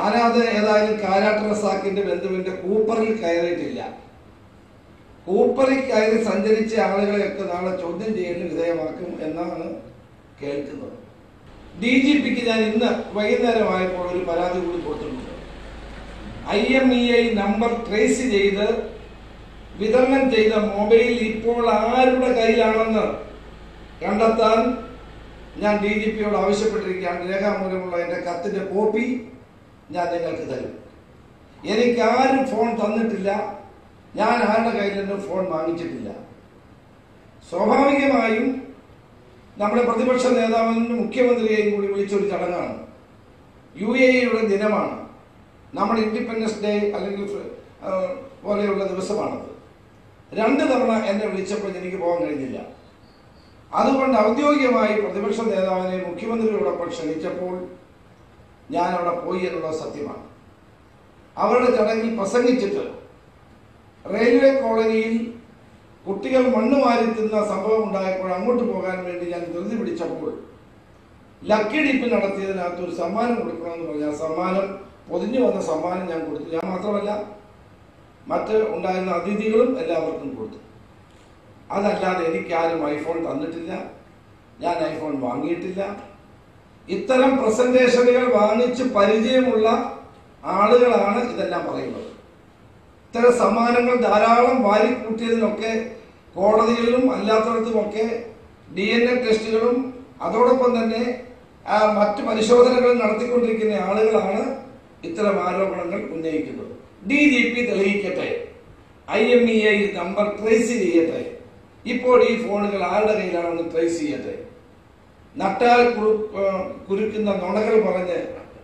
ഞാനത് ഏതായാലും കാരാട്ട് റസാക്കിന്റെ ബന്ധുവിന്റെ കൂപ്പറിൽ കയറിയിട്ടില്ല. കൂപ്പറിൽ കയറി സഞ്ചരിച്ച ആളുകളെയൊക്കെ നാളെ ചോദ്യം ചെയ്യലിന് വിധേയമാക്കും എന്നാണ് കേൾക്കുന്നത്. DGPക്ക് ഞാൻ ഇന്ന് വൈകുന്നേരമായപ്പോൾ ഒരു പരാതി കൂടി കൊടുത്തിട്ടുണ്ട്. IMEI നമ്പർ ട്രേസ് ചെയ്ത് വിതരണം ചെയ്ത മൊബൈൽ ഇപ്പോൾ ആരുടെ കയ്യിലാണെന്ന് കണ്ടെത്താൻ ഞാൻ DGPയോട് ആവശ്യപ്പെട്ടിരിക്കുകയാണ്. രേഖാമൂലമുള്ള എൻ്റെ കത്തിന്റെ കോപ്പി ഞാൻ നിങ്ങൾക്ക് തരും. എനിക്കാരും ഫോൺ തന്നിട്ടില്ല, ഞാൻ ആരുടെ കയ്യിൽ നിന്നും ഫോൺ വാങ്ങിച്ചിട്ടില്ല. സ്വാഭാവികമായും നമ്മുടെ പ്രതിപക്ഷ നേതാവിനും മുഖ്യമന്ത്രിയെയും കൂടി വിളിച്ചൊരു ചടങ്ങാണ്. UAEയുടെ ദിനമാണ്, നമ്മുടെ ഇൻഡിപെൻഡൻസ് ഡേ അല്ലെങ്കിൽ പോലെയുള്ള ദിവസമാണത്. 2 തവണ എന്നെ വിളിച്ചപ്പോൾ എനിക്ക് പോകാൻ കഴിഞ്ഞില്ല. അതുകൊണ്ട് ഔദ്യോഗികമായി പ്രതിപക്ഷ നേതാവിനെ മുഖ്യമന്ത്രിയോടൊപ്പം ക്ഷണിച്ചപ്പോൾ ഞാൻ അവിടെ പോയി എന്നുള്ളത് സത്യമാണ്. അവരുടെ ചടങ്ങിൽ പ്രസംഗിച്ചിട്ട് റെയിൽവേ കോളനിയിൽ കുട്ടികൾ മണ്ണ് വാരി തിന്ന സംഭവം ഉണ്ടായപ്പോൾ അങ്ങോട്ട് പോകാൻ വേണ്ടി ഞാൻ ധൃതി പിടിച്ചപ്പോൾ ലക്കി ഡിപ്പ് നടത്തിയതിനകത്ത് ഒരു സമ്മാനം കൊടുക്കണമെന്ന് പറഞ്ഞാൽ സമ്മാനം പൊതിഞ്ഞു വന്ന സമ്മാനം ഞാൻ കൊടുത്തു. ഞാൻ മാത്രമല്ല, മറ്റ് ഉണ്ടായിരുന്ന അതിഥികളും എല്ലാവർക്കും കൊടുത്തു. അതല്ലാതെ എനിക്കാരും ഐഫോൺ തന്നിട്ടില്ല, ഞാൻ ഐഫോൺ വാങ്ങിയിട്ടില്ല. ഇത്തരം പ്രസന്റേഷനുകൾ വാങ്ങിച്ച് പരിചയമുള്ള ആളുകളാണ് ഇതെല്ലാം പറയുന്നത്. ഇത്തരം സമ്മാനങ്ങൾ ധാരാളം വാരിക്കൂട്ടിയതിനൊക്കെ കോടതികളിലും അല്ലാത്തടത്തുമൊക്കെ DNA ടെസ്റ്റുകളും അതോടൊപ്പം തന്നെ മറ്റു പരിശോധനകളും നടത്തിക്കൊണ്ടിരിക്കുന്ന ആളുകളാണ് ഇത്തരം ആരോപണങ്ങൾ ഉന്നയിക്കുന്നത്. DGP തെളിയിക്കട്ടെ, IMEI നമ്പർ ട്രേസ് ചെയ്യട്ടെ, ഇപ്പോൾ ഈ ഫോണുകൾ ആരുടെ കയ്യിലാണെന്ന് ട്രേസ് ചെയ്യട്ടെ. നട്ടാൽ കുരുക്കുന്ന നുണകൾ പറഞ്ഞ്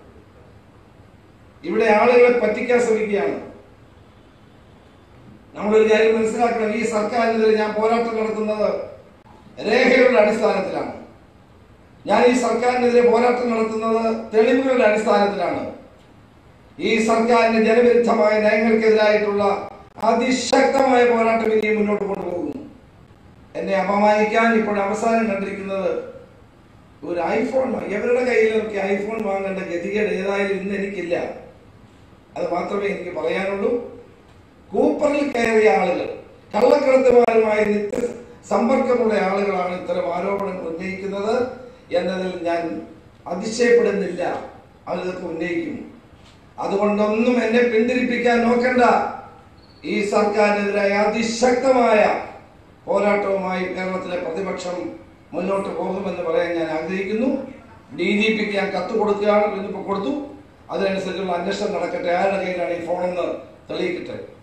ഇവിടെ ആളുകളെ പറ്റിക്കാൻ ശ്രമിക്കുകയാണ്. നമ്മളൊരു കാര്യം മനസ്സിലാക്കണം, ഈ സർക്കാരിനെതിരെ ഞാൻ പോരാട്ടം നടത്തുന്നത് രേഖകളുടെ അടിസ്ഥാനത്തിലാണ്. ഞാൻ ഈ സർക്കാരിനെതിരെ പോരാട്ടം നടത്തുന്നത് തെളിവുകളുടെ അടിസ്ഥാനത്തിലാണ്. ഈ സർക്കാരിന്റെ ജനവിരുദ്ധമായ നയങ്ങൾക്കെതിരായിട്ടുള്ള അതിശക്തമായ പോരാട്ടം ഇനിയും മുന്നോട്ട് കൊണ്ടുപോകുന്നു. എന്നെ അപമാനിക്കാൻ ഇപ്പോൾ അവസാനം കണ്ടിരിക്കുന്നത് ഒരു ഐഫോൺ. ഇവരുടെ കയ്യിലൊക്കെ ഐഫോൺ വാങ്ങേണ്ട ഗതികേട് ഏതായാലും ഇന്ന് എനിക്കില്ല. അത് മാത്രമേ എനിക്ക് പറയാനുള്ളൂ. കൂപ്പറിൽ കയറിയ ആളുകൾ, കള്ളക്കടത്തുമാരുമായി നിത്യ സമ്പർക്കമുള്ള ആളുകളാണ് ഇത്തരം ആരോപണങ്ങൾ ഉന്നയിക്കുന്നത് എന്നതിൽ ഞാൻ അതിശയപ്പെടുന്നില്ല. അവരിതൊക്കെ ഉന്നയിക്കും. അതുകൊണ്ടൊന്നും എന്നെ പിന്തിരിപ്പിക്കാൻ നോക്കണ്ട. ഈ സർക്കാരിനെതിരായ അതിശക്തമായ പോരാട്ടവുമായി കേരളത്തിലെ പ്രതിപക്ഷം മുന്നോട്ട് പോകുമെന്ന് പറയാൻ ഞാൻ ആഗ്രഹിക്കുന്നു. DGPക്ക് ഞാൻ കത്ത് കൊടുക്കുകയാണ്, ഇന്നിപ്പോൾ കൊടുത്തു. അതിനനുസരിച്ചുള്ള അന്വേഷണം നടക്കട്ടെ. ആരുടെ കയ്യിലാണ് ഈ ഫോണെന്ന് തെളിയിക്കട്ടെ.